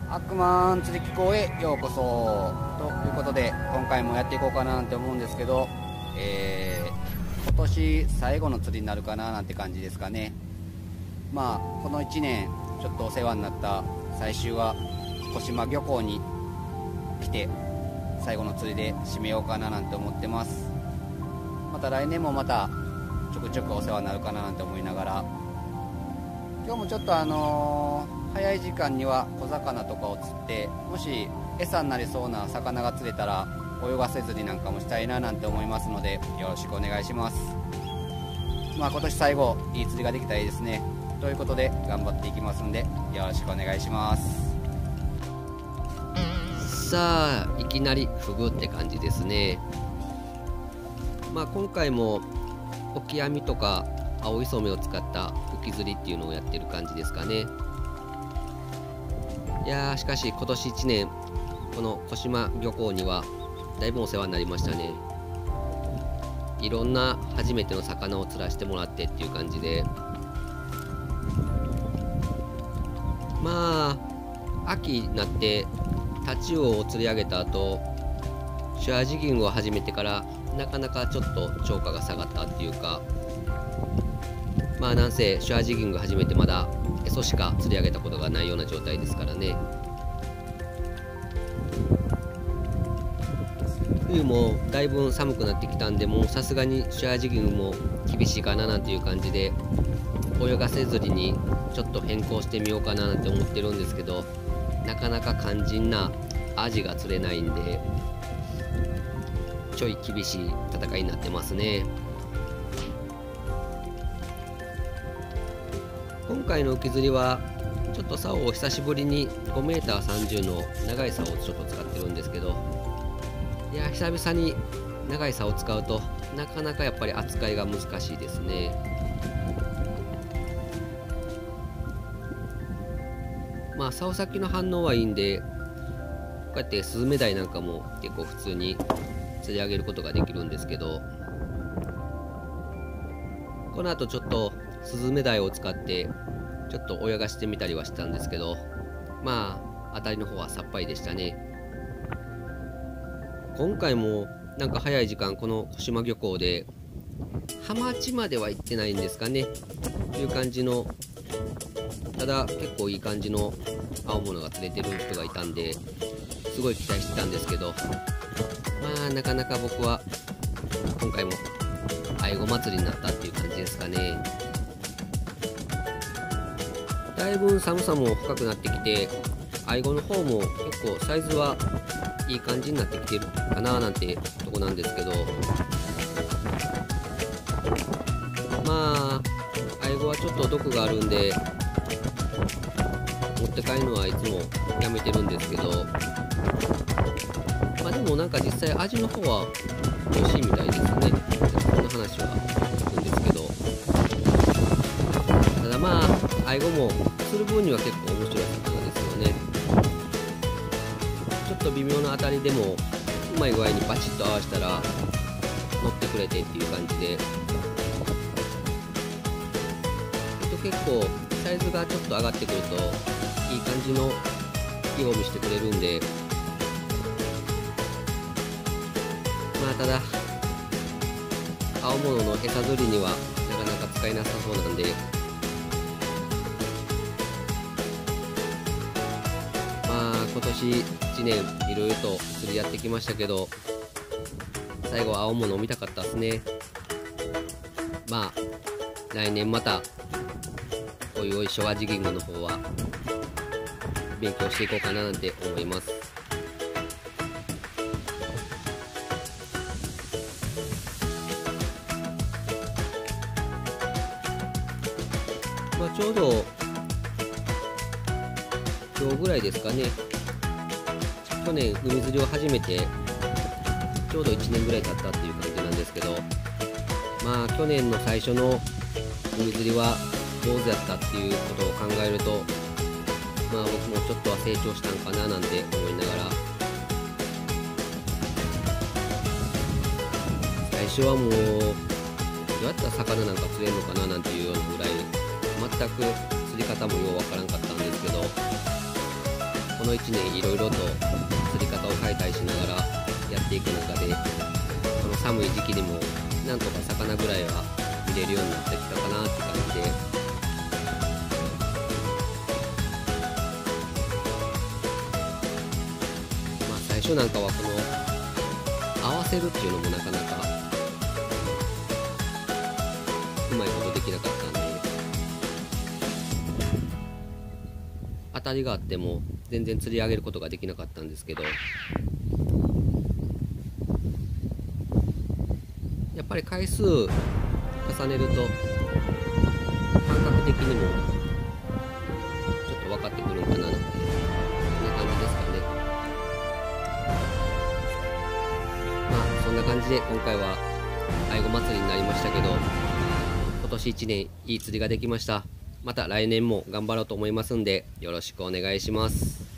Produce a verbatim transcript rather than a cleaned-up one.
悪魔釣り機構へようこそということで、今回もやっていこうかななんて思うんですけど、えー、今年最後の釣りになるかななんて感じですかね。まあこのいちねんちょっとお世話になった最終は小島漁港に来て最後の釣りで締めようかななんて思ってます。また来年もまたちょくちょくお世話になるかななんて思いながら、今日もちょっとあのー、早い時間には小魚とかを釣って、もし餌になりそうな魚が釣れたら泳がせ釣りなんかもしたいななんて思いますので、よろしくお願いします。まあ今年最後いい釣りができたらいいですね。ということで頑張っていきますんで、よろしくお願いします。 さあいきなりフグって感じですね。まあ今回もオキアミとか青磯目を使った浮き釣りっていうのをやってる感じですかね。いやーしかし今年いちねんこの小島漁港にはだいぶお世話になりましたね。いろんな初めての魚を釣らせてもらってっていう感じで、まあ秋になってタチウオを釣り上げた後、シュアジギングを始めてからなかなかちょっと釣果が下がったっていうか、まあなんせシュアジギング始めてまだエソしか釣り上げたことがないような状態ですからね。冬もだいぶ寒くなってきたんで、もうさすがにシュアジギングも厳しいかななんていう感じで、泳がせ釣りにちょっと変更してみようかななんて思ってるんですけど、なかなか肝心なアジが釣れないんで、ちょい厳しい戦いになってますね。今回の浮き釣りはちょっと竿を久しぶりに ごメーターさんじゅう の長い竿をちょっと使ってるんですけど、いや久々に長い竿を使うとなかなかやっぱり扱いが難しいですね。まあ竿先の反応はいいんで、こうやってスズメダイなんかも結構普通に釣り上げることができるんですけど、この後ちょっとスズメダイを使ってちょっと泳がしてみたりはしたんですけど、まあ当たりの方はさっぱりでしたね。今回もなんか早い時間この小島漁港でハマチまでは行ってないんですかねという感じの、ただ結構いい感じの青物が釣れてる人がいたんで、すごい期待してたんですけど、まあなかなか僕は今回もアイゴ祭りになったっていう感じですかね。だいぶ寒さも深くなってきて、アイゴの方も結構サイズはいい感じになってきてるかななんてとこなんですけど、まあアイゴはちょっと毒があるんで持って帰るのはいつもやめてるんですけど、まあでもなんか実際味の方は美味しいみたいですね。そんな話は聞くんですけど、ただまあアイゴも釣る分には結構面白い魚ですよね。ちょっと微妙な当たりでもうまい具合にバチッと合わせたら乗ってくれてっていう感じで、結構サイズがちょっと上がってくるといい感じの意を見せてくれるんで、まあただ青物の餌取りにはなかなか使えなさそうなんで、まあ今年いちねんいろいろと釣りやってきましたけど、最後は青物を見たかったですね。まあ来年またおいおいショアジギングの方は勉強していこうかななんて思います。まあちょうど今日ぐらいですかね、去年海釣りを始めてちょうどいちねんぐらい経ったっていう感じなんですけど、まあ去年の最初の海釣りは上手やったっていうことを考えると、まあ僕もちょっとは成長したんかななんて思いながら、最初はもうどうやったら魚なんか釣れるのかななんていうようなぐらい全く釣り方もようわからんかったんですけど、 このいちねんいろいろと釣り方を変えたりしながらやっていく中で、この寒い時期にもなんとか魚ぐらいは見れるようになってきたかなって感じで、まあ最初なんかはこの合わせるっていうのもなかなかうまいことできなかったんで、当たりがあっても全然釣り上げることができなかったんですけど、やっぱり回数重ねると感覚的にもちょっと分かってくるんかななんて、そんな感じですかね。まあそんな感じで今回は愛護祭りになりましたけど、今年いちねんいい釣りができました。また来年も頑張ろうと思いますんでよろしくお願いします。